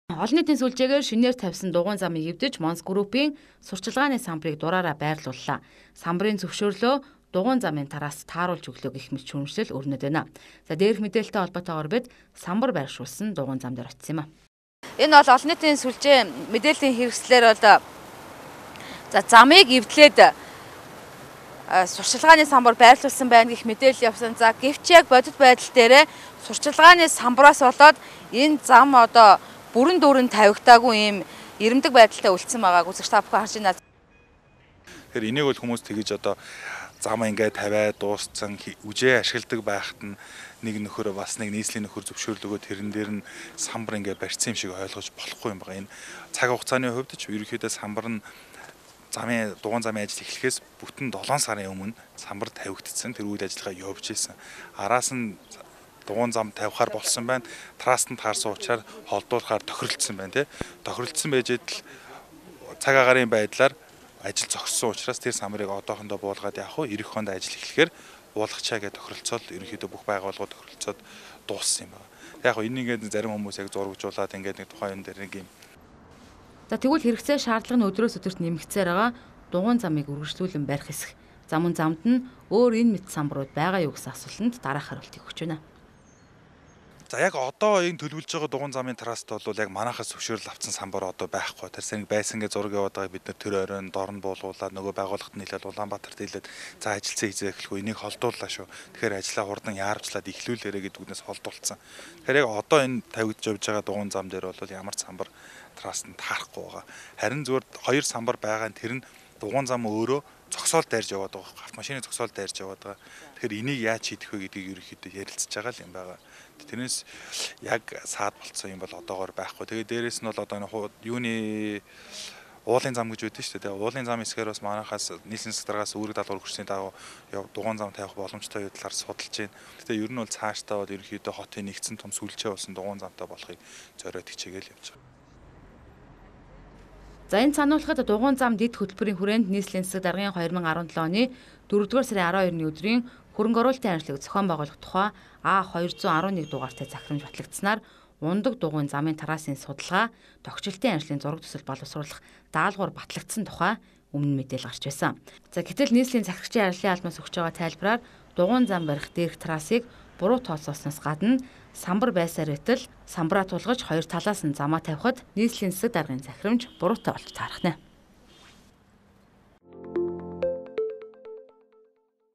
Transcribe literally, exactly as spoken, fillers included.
Олон нийтийн сүлжээгээр шинээр тавьсан дугуйн замыг эвдэж Монс группийн сурчлагын самбарыг дураараа байрлууллаа. Самбарын зөвшөөрлөө дугуйн замын тараас тааруулж өглөө гэх мэт шүүмжлэл өрнөд байна. За дээрх мэдээлэлтэй холбоотойгоор бид самбар байршуулсан дугуйн зам дээр очсон юм а. Энэ бол олон нийтийн сүлжээ мэдээллийн хэрэгслээр бол за замыг эвдлээд сурчлагын самбар байрлуулсан байна гэх мэдээлэл явсан. За гэвч яг бодит байдал дээр сурчлагын самбараас болоод энэ зам одоо бүрэн дүүрэн тавигдаагүй юм ирэмдэг байдалтай үлдсэн байгааг үзэгч та бүхэн харж байна. Тэгэхээр энийг бол хүмүүс тэгэж одоо зам ингээд тавиад дууссан үжээ ашигладаг байхад нь нэг нөхөр бас нэг нийслэлийн нөхөр зөвшөөрлөгөө тэрэн дээр нь самбар ингээд барьсан юм шиг ойлгож болохгүй юм байна. Энэ цаг хугацааны хувьд ч ерөнхийдөө самбар нь замын дугуйн замын ажил эхлэхээс бүтэн долоон сарын өмнө самбар тавигдсан. Тэр үйл ажиллагаа явж исэн. Араас нь дугуйн зам тавихаар болсон байна. Траст нь таарсан учраас холдуулахаар тохиролцсон байна тий. Тохиролцсон байж идэл цаг агаарын байдлаар ажил зогссон учраас тэр самбарыг одоохондоо буулгаад явах уу эх хонд ажил эхлэхээр буулгачаа гэж тохиролцоод ерөнхийдөө бүх байгууллагууд тохиролцоод дууссан юм байна. Яг хөө энийг ингээд зарим хүмүүс яг зурагжуулаад ингээд нэг тухайн юм дээр нэг юм. За тэгвэл хэрэгцээ шаардлага нь өдрөөс өдөрт нэмэгцээр байгаа дугуйн замыг үргэлжлүүлэн барих хэсэг. За мөн замд нь өөр энэ мэт самбарууд байгаа юу гэсэн асуултанд дараах хариултыг өгч байна. За яг одоо энэ төлөвлөж байгаа дугуйн замын траст бол яг манайхаас зөвшөөрөл авсан самбар одоо байхгүй. Тэр сарыг байсан гэж зураг яваад байгааг бид нэр тэр оройн дорн буулгуулаад нөгөө байгууллагт нийлээд Улаанбаатарт хэлээд за ажилцсан хийзээ эхлэхгүй энийг холдууллаа шүү. Тэгэхээр ажлаа хурдан яарвчлаад эхлүүлээрэ гэдгүүднээс холдуулсан. Тэгэхээр яг одоо энэ тавигдж явж байгаа дугуйн зам дээр бол ямар самбар траст нь таарахгүй байгаа. Харин зүгээр хоёр самбар байгаа нь тэр нь дугуйн зам өөрөө зогсоол дайрж яваад байгаа. Автомашины зогсоол дайрж яваад байгаа. Тэгэхээр энийг яаж шийдэх вэ гэдгийг ерөнхийдөө ярилцж байгаа л юм байгаа. Тэрнээс яг саад болцсон юм бол одоогоор байхгүй. Тэгээ дээрээс нь бол одоо юуны уулын зам гэж үүдэн шүү дээ. Уулын зам хэсгээр бас манайхаас нийслэлийн сэтаргаас үүрэг даалгавар хүрсний дагуу дугуйн зам тавих боломжтой юу талаар судалж байна. Тэгээ ер нь бол цаашдаа бол ерөнхийдөө хотын нэгдсэн том сүлжээ болсон дугуйн замтай болохыг зориод хичээгээл явж байгаа. За энэ сануулгад дугуйн зам дэд хөтөлбөрийн хүрээнд нийслэлийн засаг даргын две тысячи десять оны дөрөвдүгээр сарын арван хоёрны өдрийн хөрөнгө оруулалтын ажлыг зохион байгуулах тухай А two one one дугаартай захирамж батлагдсанаар ундаг дугуйн замын тарасын судалгаа, тогтчлтын ажлын зураг төсөл боловсруулах даалгавар батлагдсан тухай өмнө мэдээлэл гарч байсан. За гэтэл нийслэлийн захирагчийн ажлын албаас өгч байгаа тайлбараар дугуйн зам барих дээрх трасыг буруу тооцоосноос гадна самбар байсаар байтал самбараа тулгаж хоёр талаас нь замаа тавихад нийслэлийн засаг даргын захирамж буруутай болж таарах нэ.